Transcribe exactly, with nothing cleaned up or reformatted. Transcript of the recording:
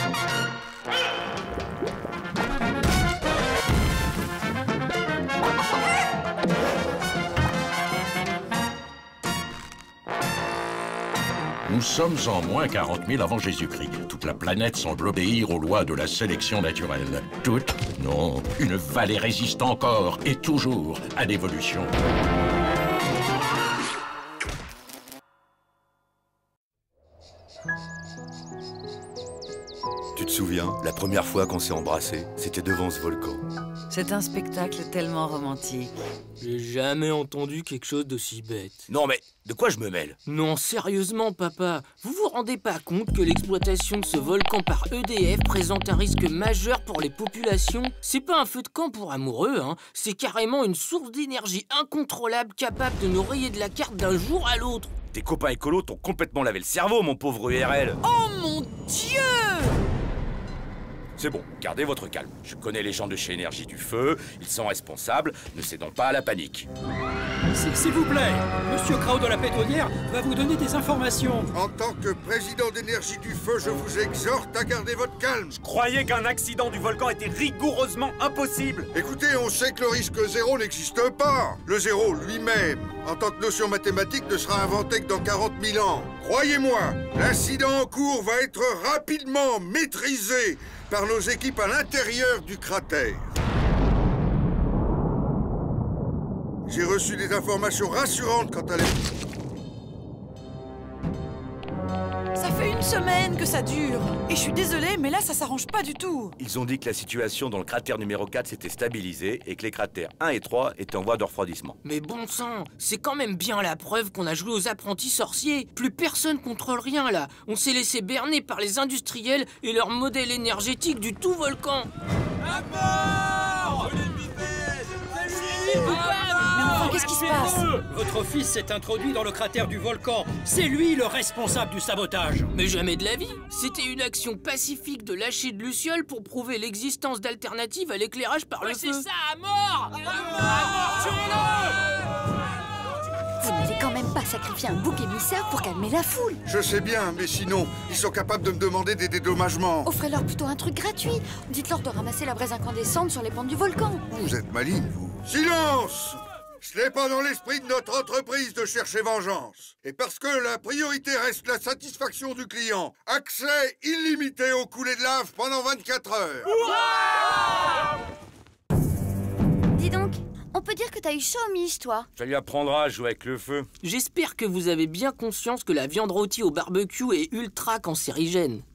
Nous sommes en moins quarante mille avant Jésus-Christ. Toute la planète semble obéir aux lois de la sélection naturelle. Toute, non, une vallée résiste encore et toujours à l'évolution. Tu te souviens, la première fois qu'on s'est embrassés, c'était devant ce volcan. C'est un spectacle tellement romantique. J'ai jamais entendu quelque chose d'aussi bête. Non mais, de quoi je me mêle? Non, sérieusement, papa, vous vous rendez pas compte que l'exploitation de ce volcan par E D F présente un risque majeur pour les populations? C'est pas un feu de camp pour amoureux, hein. C'est carrément une source d'énergie incontrôlable capable de nous rayer de la carte d'un jour à l'autre. Tes copains écolos t'ont complètement lavé le cerveau, mon pauvre U R L. Oh mon Dieu! C'est bon, gardez votre calme. Je connais les gens de chez Énergie du Feu, ils sont responsables, ne cédons pas à la panique. S'il vous plaît, Monsieur Krau de la Pétrolière va vous donner des informations. En tant que président d'Énergie du Feu, je vous exhorte à garder votre calme. Je croyais qu'un accident du volcan était rigoureusement impossible. Écoutez, on sait que le risque zéro n'existe pas. Le zéro lui-même, en tant que notion mathématique, ne sera inventé que dans quarante mille ans. Croyez-moi, l'incident en cours va être rapidement maîtrisé par nos équipes à l'intérieur du cratère. J'ai reçu des informations rassurantes quant à les... Ça fait une semaine que ça dure. Et je suis désolée, mais là, ça s'arrange pas du tout. Ils ont dit que la situation dans le cratère numéro quatre s'était stabilisée et que les cratères un et trois étaient en voie de refroidissement. Mais bon sang, c'est quand même bien la preuve qu'on a joué aux apprentis sorciers. Plus personne contrôle rien, là. On s'est laissé berner par les industriels et leur modèle énergétique du tout volcan. À mort! Mais enfin, qu'est-ce qui se passe? Votre fils s'est introduit dans le cratère du volcan. C'est lui le responsable du sabotage. Mais jamais de la vie. C'était une action pacifique de lâcher de lucioles pour prouver l'existence d'alternatives à l'éclairage par le feu. C'est ça, à mort! À mort! Vous n'allez quand même pas sacrifier un bouc émissaire pour calmer la foule. Je sais bien, mais sinon, ils sont capables de me demander des dédommagements. Offrez-leur plutôt un truc gratuit. Dites-leur de ramasser la braise incandescente sur les pentes du volcan. Vous êtes maligne, vous. Silence! Ce n'est pas dans l'esprit de notre entreprise de chercher vengeance. Et parce que la priorité reste la satisfaction du client, accès illimité au coulé de lave pendant vingt-quatre heures. Dis donc, on peut dire que t'as eu chaud aux miches, toi. Ça lui apprendra à jouer avec le feu. J'espère que vous avez bien conscience que la viande rôtie au barbecue est ultra cancérigène.